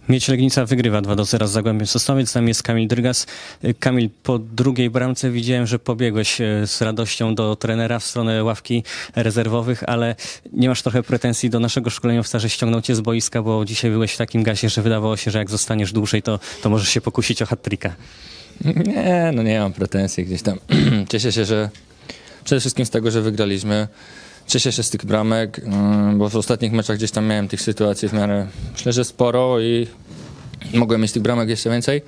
Miedź Legnica wygrywa 2-0 z Zagłębiem Sosnowiec. Tam jest Kamil Drygas. Kamil, po drugiej bramce widziałem, że pobiegłeś z radością do trenera w stronę ławki rezerwowych, ale nie masz trochę pretensji do naszego szkoleniowca, że ściągnął cię z boiska, bo dzisiaj byłeś w takim gazie, że wydawało się, że jak zostaniesz dłużej, to możesz się pokusić o hat-tricka. Nie mam pretensji gdzieś tam. Cieszę się, że przede wszystkim z tego, że wygraliśmy. Cieszę się z tych bramek, bo w ostatnich meczach gdzieś tam miałem tych sytuacji w miarę, myślę, że sporo i mogłem mieć tych bramek jeszcze więcej.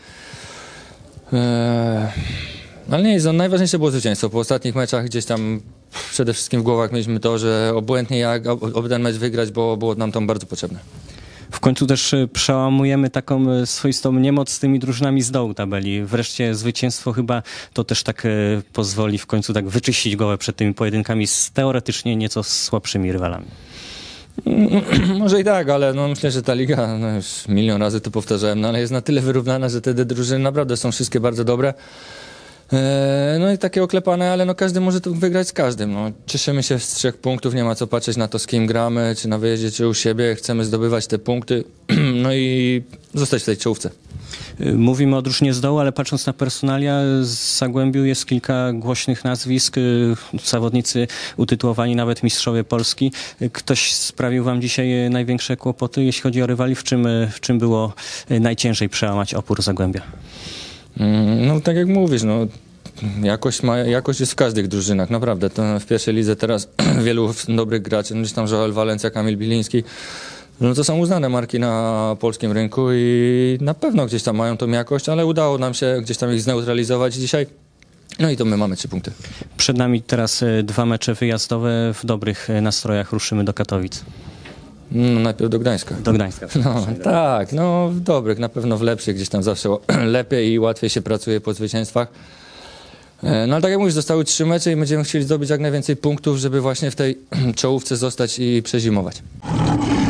Ale nie, najważniejsze było zwycięstwo. Po ostatnich meczach gdzieś tam przede wszystkim w głowach mieliśmy to, że obojętnie jak ten mecz wygrać, bo było nam to bardzo potrzebne. W końcu też przełamujemy taką swoistą niemoc z tymi drużynami z dołu tabeli. Wreszcie zwycięstwo chyba to też tak pozwoli w końcu tak wyczyścić głowę przed tymi pojedynkami z teoretycznie nieco słabszymi rywalami. Może i tak, ale no myślę, że ta liga, no już milion razy to powtarzałem, no ale jest na tyle wyrównana, że te drużyny naprawdę są wszystkie bardzo dobre. No i takie oklepane, ale no każdy może to wygrać z każdym. No, cieszymy się z 3 punktów, nie ma co patrzeć na to, z kim gramy, czy na wyjeździe, czy u siebie. Chcemy zdobywać te punkty, no i zostać w tej czołówce. Mówimy o drużynie z dołu, ale patrząc na personalia, z Zagłębiu jest kilka głośnych nazwisk, zawodnicy utytułowani nawet mistrzowie Polski. Ktoś sprawił wam dzisiaj największe kłopoty, jeśli chodzi o rywali? W czym było najciężej przełamać opór Zagłębia? No tak jak mówisz, no jakość jest w każdych drużynach, naprawdę. To w pierwszej lidze teraz wielu dobrych graczy, no gdzieś tam Joel Valencia, Kamil Biliński, no to są uznane marki na polskim rynku i na pewno gdzieś tam mają tą jakość, ale udało nam się gdzieś tam ich zneutralizować dzisiaj. No i to my mamy 3 punkty. Przed nami teraz 2 mecze wyjazdowe. W dobrych nastrojach ruszymy do Katowic. No, najpierw do Gdańska. Do Gdańska. No, tak, no w dobrych, na pewno w lepszych, gdzieś tam zawsze lepiej i łatwiej się pracuje po zwycięstwach. No ale tak jak mówisz, zostały 3 mecze i będziemy chcieli zdobyć jak najwięcej punktów, żeby właśnie w tej czołówce zostać i przezimować.